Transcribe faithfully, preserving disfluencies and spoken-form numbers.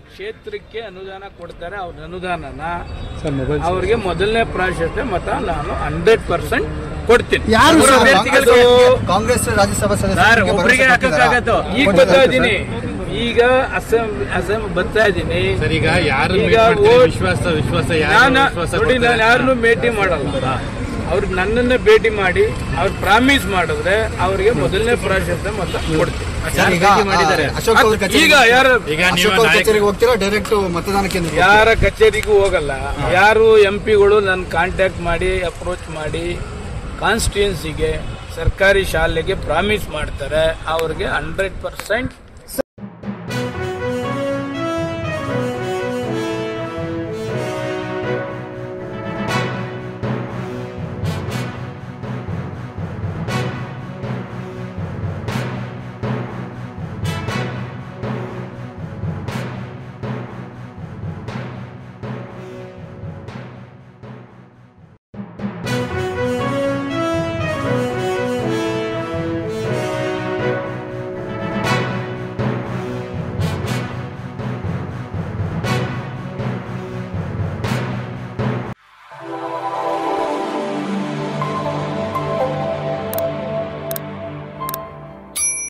ಕ್ಷೇತ್ರಕ್ಕೆ ಅನುದಾನ ಕೊಡ್ತಾರೆ. ಅವ್ರ ಅನುದಾನನ ಅವ್ರಿಗೆ ಮೊದಲನೇ ಪ್ರಾಶಸ್ತ್ಯ ಮತ ನಾನು ಹಂಡ್ರೆಡ್ ಪರ್ಸೆಂಟ್ ಕೊಡ್ತೀನಿ. ಕಾಂಗ್ರೆಸ್ ರಾಜ್ಯಸಭಾ ಸದಸ್ಯರು ಒಬ್ಬರಿಗೆ ಹಾಕಕ್ಕಾಗತ್ತೋ ಈಗ ಬರ್ತಾ ಇದ್ದೀನಿ, ಈಗ ಅಸೆಂಬ್ಲಿ ಅಸೆಂಬ್ಲಿ ಬರ್ತಾ ಇದ್ದೀನಿ. ಈಗ ವಿಶ್ವಾಸ ವಿಶ್ವಾಸ ನೋಡಿ, ನಾನು ಯಾರನ್ನೂ ಭೇಟಿ ಮಾಡಲ್ಲ. ಅವ್ರಿಗೆ ನನ್ನನ್ನೇ ಭೇಟಿ ಮಾಡಿ ಅವ್ರು ಪ್ರಾಮಿಸ್ ಮಾಡಿದ್ರೆ ಅವ್ರಿಗೆ ಮೊದಲನೇ ಪ್ರಾಶಸ್ತ್ಯ ಮತ ಕೊಡ್ತೀನಿ. ಈಗ ಯಾರು ಡೈರೆಕ್ಟ್ ಮತದಾನಕ್ಕೆ ಯಾರ ಕಚೇರಿಗೂ ಹೋಗಲ್ಲ. ಯಾರು ಎಂ ಪಿಗಳು ನನ್ನ ಕಾಂಟ್ಯಾಕ್ಟ್ ಮಾಡಿ ಅಪ್ರೋಚ್ ಮಾಡಿ ಕಾನ್ಸ್ಟಿಟ್ಯೂನ್ಸಿಗೆ ಸರ್ಕಾರಿ ಶಾಲೆಗೆ ಪ್ರಾಮಿಸ್ ಮಾಡ್ತಾರೆ, ಅವ್ರಿಗೆ ಹಂಡ್ರೆಡ್ ಪರ್ಸೆಂಟ್